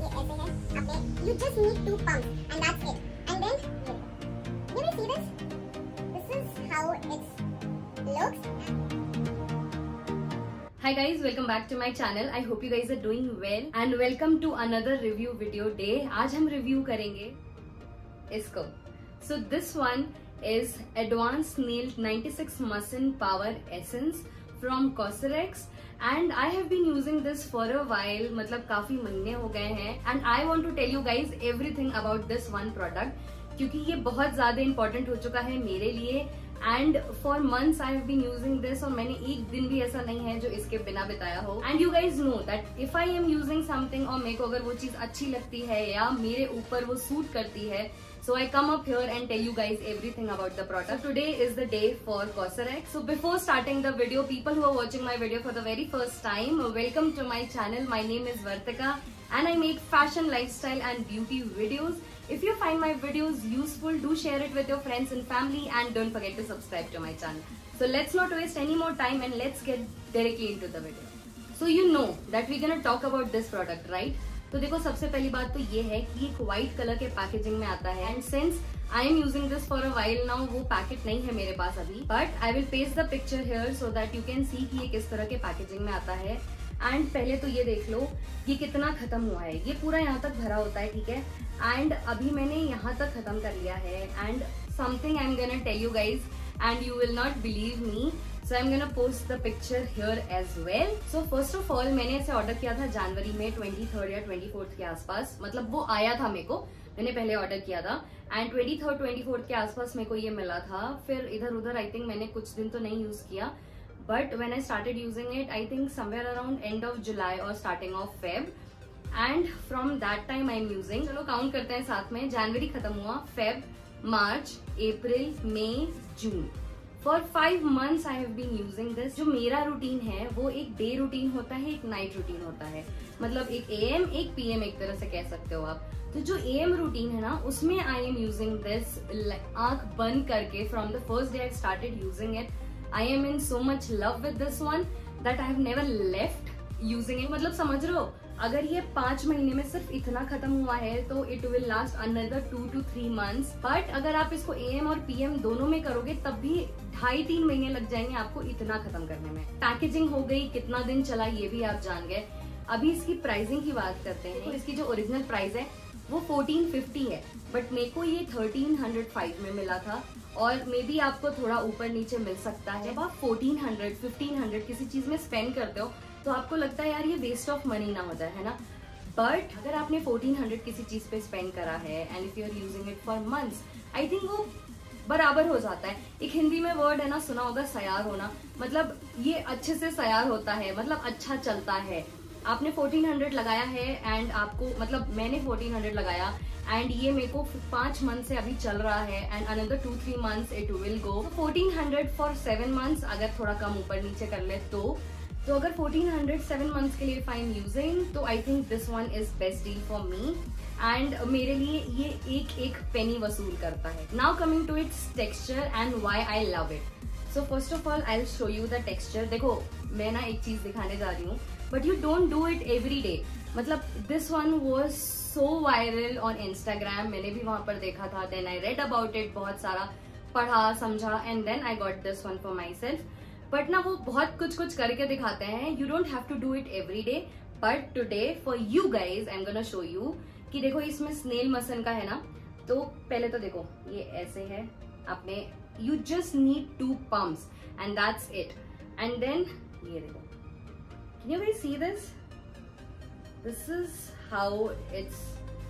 ये ऐसे है, आपने you just need 2 pumps and that's it. And then you will see this. This is how it looks. Hi guys, welcome back to my channel. I hope you guys are doing well and welcome to another review video day. आज हम review करेंगे इसको. So this one is Advanced Nail 96 Musin Power Essence from Cosrx and I have been using this for a while. मतलब काफी महीने हो गए हैं and I want to tell you guys everything about this one product क्योंकि ये बहुत ज्यादा important हो चुका है मेरे लिए. And for months I have been using this और मैंने एक दिन भी ऐसा नहीं है जो इसके बिना बिताया हो. And you guys know that if I am using something और मेरे को अगर वो चीज अच्छी लगती है या मेरे ऊपर वो सूट करती है, so I come up here and tell you guys everything about the product. So today is the day for Cosrx. So before starting the video, people who are watching my video for the very first time, welcome to my channel. My name is Vartika and I make fashion, lifestyle and beauty videos. If you find my videos useful, do share it with your friends and family and don't forget to subscribe to my channel. So let's not waste any more time and let's get directly into the video. So you know that we're gonna talk about this product, right? तो देखो सबसे पहली बात तो ये है कि एक व्हाइट कलर के पैकेजिंग में आता है and since I am using this for a while now वो पैकेट नहीं है मेरे पास अभी, but I will paste the picture here so that you can see कि ये किस तरह के पैकेजिंग में आता है. एंड पहले तो ये देख लो ये कितना खत्म हुआ है. ये पूरा यहाँ तक भरा होता है, ठीक है, एंड अभी मैंने यहाँ तक खत्म कर लिया है. And something I am gonna tell you guys and you will not believe me, so I'm gonna post the picture here as well. So first of all मैंने इसे ऑर्डर किया था जनवरी में 23rd या 24th के आसपास. मतलब वो आया था मेरे को, मैंने पहले ऑर्डर किया था एंड 23rd 24th के आसपास मेरे को ये मिला था. फिर इधर उधर आई थिंक मैंने कुछ दिन तो नहीं यूज किया, but when I started using it I think somewhere around end of July और starting of Feb and from that time I am using. चलो काउंट करते हैं साथ में. जनवरी खत्म हुआ, फेब, मार्च, अप्रैल, मई, जून. For 5 months I have been using this. जो मेरा रूटीन है वो एक डे रूटीन होता है, एक नाइट रूटीन होता है. मतलब एक AM एक PM एक तरह से कह सकते हो आप. तो जो AM रूटीन है ना उसमें आई एम यूजिंग दिस आंख बंद करके. From the first day I started using it I am in so much love with this one that I have never left using it. मतलब समझ रहे हो, अगर ये 5 महीने में सिर्फ इतना खत्म हुआ है तो it will last another 2 to 3 months. But अगर आप इसको AM और PM दोनों में करोगे तब भी 2.5-3 महीने लग जाएंगे आपको इतना खत्म करने में. पैकेजिंग हो गई, कितना दिन चला ये भी आप जान गए. अभी इसकी प्राइसिंग की बात करते हैं. तो इसकी जो ओरिजिनल प्राइस है वो 1450 है, बट मेरे को ये 1305 में मिला था और मे बी आपको थोड़ा ऊपर नीचे मिल सकता है. जब आप 1400 1500 किसी चीज में स्पेंड करते हो तो आपको लगता है यार ये वेस्ट ऑफ मनी ना हो जाए, है ना. बट अगर आपने 1400 किसी चीज पे स्पेंड करा है and if you are using it for months I think वो बराबर हो जाता है. एक हिंदी में वर्ड है ना, सुना होगा, सयार होना. मतलब ये अच्छे से सयार होता है, मतलब अच्छा चलता है. आपने 1400 लगाया है एंड आपको, मतलब मैंने 1400 लगाया एंड ये मेरे को 5 मंथ से अभी चल रहा है and another 2-3 months it will go. 1400 for 7 months अगर थोड़ा कम ऊपर नीचे कर ले तो अगर 1400 7 months के लिए इफ आई एम यूजिंग तो I think this one is best deal for me and मेरे लिए ये एक पेनी वसूल करता है. Now coming to its texture and why I love it. So first of all I will show you the texture. देखो मैं ना एक चीज दिखाने जा रही हूँ but you don't do it every day. मतलब this one was so viral on Instagram, मैंने भी वहां पर देखा था. Then I read about it, बहुत सारा पढ़ा समझा and then I got this one for myself. But ना वो बहुत कुछ करके दिखाते हैं. You don't have to do it every day, but today for you guys I am gonna show you कि देखो इसमें स्नेल मसन का है ना. तो पहले तो देखो ये ऐसे है, आपने you just need 2 pumps and that's it. And then ये देखो, can you guys see this? This is how its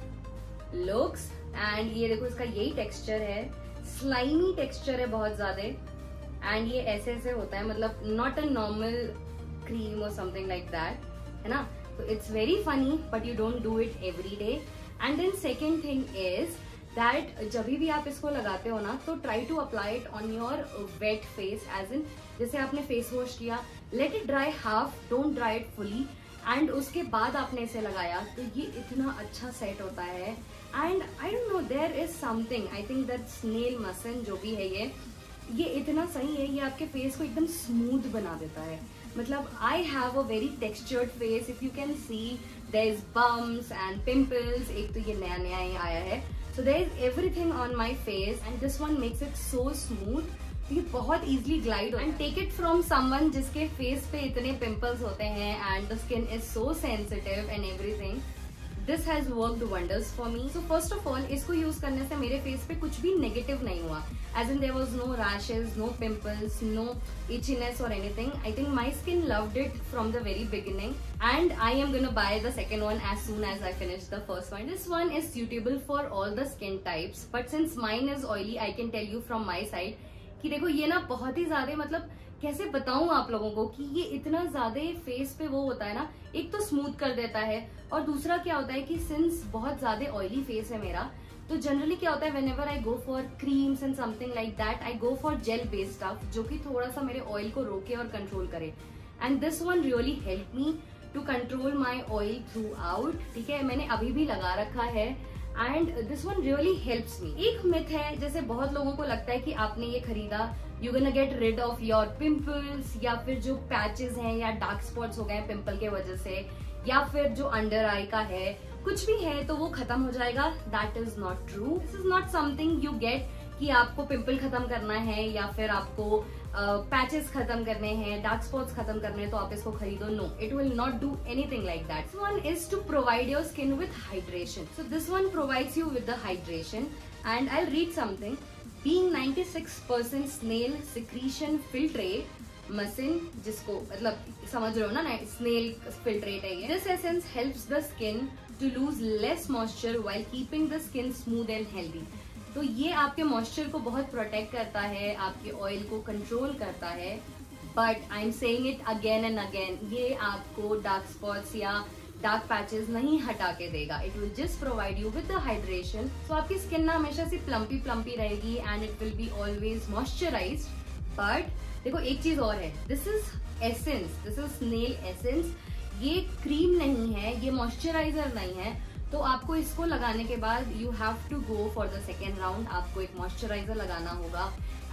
looks and ये देखो इसका यही टेक्सचर है. स्लाइमी टेक्सचर है बहुत ज्यादा एंड ये ऐसे ऐसे होता है, मतलब नॉट अ नॉर्मल क्रीम और समथिंग लाइक दैट, है ना. तो it's very funny but you don't do it every day. And then second thing is that जब भी आप इसको लगाते हो ना तो try to apply it on your wet face, as in जैसे आपने फेस वॉश किया, let it dry half, don't dry it fully. And उसके बाद आपने इसे लगाया तो ये इतना अच्छा सेट होता है. And I don't know, there is something, I think that snail mucin जो भी है ये इतना सही है. ये आपके फेस को एकदम स्मूथ बना देता है. मतलब I have a very textured face. If you can see there is bumps and pimples. एक तो ये नया नया ही आया है. So there is everything on my face and this one makes it so smooth. ये बहुत easily glide and take it from someone जिसके फेस पे इतने पिंपल्स होते हैं and the skin is so sensitive and everything. This has worked wonders for me. So first of all इसको use करने से मेरे फेस पे कुछ भी नेगेटिव नहीं हुआ. As in there was no rashes, no pimples, no itchiness or anything. I think my skin loved it from the very beginning and I am gonna buy the second one as soon as I finish the first one. This one is suitable for all the skin types but since mine is oily I can tell you from my side कि देखो ये ना बहुत ही ज्यादा, मतलब कैसे बताऊं आप लोगों को कि ये इतना ज्यादा फेस पे वो होता है ना, एक तो स्मूथ कर देता है और दूसरा क्या होता है कि सिंस बहुत ज्यादा ऑयली फेस है मेरा, तो जनरली क्या होता है whenever I go for creams and something like that I go for gel based stuff जो कि थोड़ा सा मेरे ऑयल को रोके और कंट्रोल करे. And this one really help me to control my oil throughout. ठीक है, मैंने अभी भी लगा रखा है and this one really helps me. एक मिथ है, जैसे बहुत लोगों को लगता है कि आपने ये खरीदा you gonna get rid of your pimples या फिर जो पैचेस हैं या डार्क स्पॉट्स हो गए पिंपल के वजह से या फिर जो अंडर आई का है कुछ भी है तो वो खत्म हो जाएगा. That is not true. This is not something you get कि आपको पिंपल खत्म करना है या फिर आपको पैचेस खत्म करने हैं, डार्क स्पॉट्स खत्म करने हैं तो आप इसको खरीदो. No, it will not do anything like that. This one is to provide your skin with hydration. So this one provides you with the hydration and I read something. Being 96% snail secretion filtrate mucin, जिसको मतलब समझ रहे हो ना, snail filtrate है ये. This essence helps the skin to lose less moisture while keeping the skin smooth and healthy. तो ये आपके मॉइस्चर को बहुत प्रोटेक्ट करता है, आपके ऑयल को कंट्रोल करता है. But I am saying it again and again, ये आपको डार्क स्पॉट्स या डार्क पैचेस नहीं हटा के देगा. It will just provide you with the hydration. So आपकी स्किन ना हमेशा से प्लम्पी प्लम्पी रहेगी and it will be always moisturized. But देखो एक चीज और है, this is essence, this is snail essence. ये क्रीम नहीं है, ये मॉइस्चराइजर नहीं है. तो आपको इसको लगाने के बाद you have to go for the second round. आपको एक मॉइस्चराइजर लगाना होगा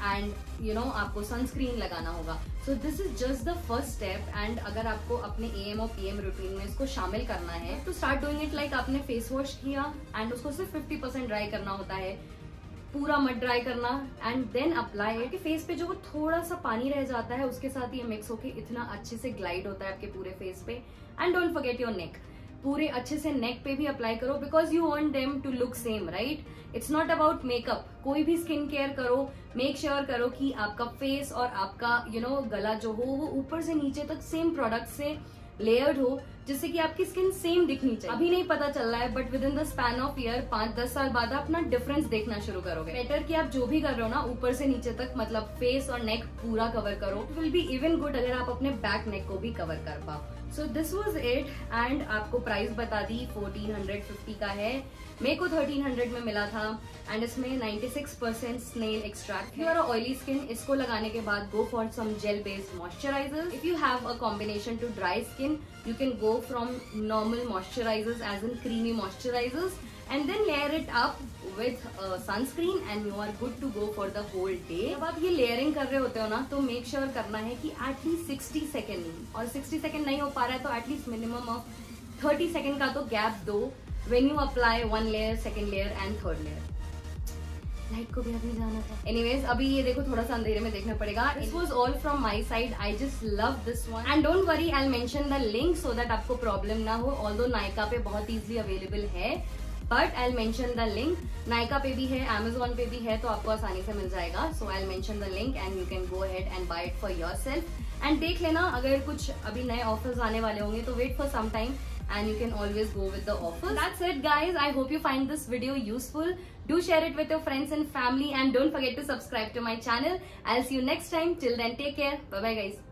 एंड यू नो आपको सनस्क्रीन लगाना होगा. So this is just the first step. And अगर आपको अपने AM और PM रूटीन में इसको शामिल करना है तो स्टार्ट डूइंग इट लाइक आपने फेस वॉश किया एंड उसको सिर्फ 50% ड्राई करना होता है, पूरा मत ड्राई करना and then apply it. Face पे जो वो थोड़ा सा पानी रह जाता है उसके साथ ये मिक्स होके इतना अच्छे से ग्लाइड होता है आपके पूरे फेस पे. And don't forget your neck, पूरे अच्छे से नेक पे भी अप्लाई करो because you want them to look same, right. It's not about makeup. कोई भी स्किन केयर करो, मेक श्योर करो कि आपका फेस और आपका गला जो हो वो ऊपर से नीचे तक सेम प्रोडक्ट से लेयर्ड हो, जिससे कि आपकी स्किन सेम दिखनी चाहिए. अभी नहीं पता चल रहा है but within the span of year 5-10 साल बाद आप अपना डिफरेंस देखना शुरू करोगे. बेटर कि आप जो भी कर रहे हो ना ऊपर से नीचे तक, मतलब फेस और नेक पूरा कवर करो. It will be even good अगर आप अपने बैक नेक को भी कवर कर पाओ. So this was it and आपको प्राइस बता दी 1450 का है. मेरे को 1300 में मिला था एंड इसमें 96% snail extract. You are oily skin, इसको लगाने के बाद go for some gel based moisturizers. If you have a combination to dry skin you can go from normal moisturizers as in creamy moisturizers and then layer it up with sunscreen and you are good to go for the whole day. जब आप ये layering कर रहे होते हो ना तो make sure करना है कि एटलीस्ट 60 सेकेंड, और 60 सेकेंड नहीं हो पा रहा है तो एटलीस्ट मिनिमम ऑफ 30 सेकेंड का तो गैप दो when you apply one layer, second layer and third layer. Light को भी अभी जाना था. एनीवेज अभी ये देखो थोड़ा सा अंधेरे में देखना पड़ेगा. This was all from my side. I just love this one and don't worry, I will mention the link so that आपको प्रॉब्लम ना हो. ऑल्दो नायका पे बहुत इजीली अवेलेबल है but I will mention the link. Nykaa पे भी है, Amazon पे भी है, तो आपको आसानी से मिल जाएगा. So I will mention the link and you can go ahead and buy it for yourself. And देख लेना अगर कुछ अभी नए ऑफर्स आने वाले होंगे तो wait for some time and you can always go with the offers. That's it guys. I hope you find this video useful. Do share it with your friends and family and don't forget to subscribe to my channel. I'll see you next time. Till then, take care. Bye bye guys.